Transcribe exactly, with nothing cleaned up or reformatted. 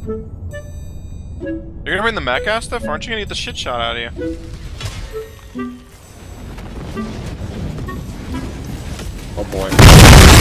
You're gonna bring the mech ass stuff? Aren't you gonna get the shit shot out of you? Oh boy.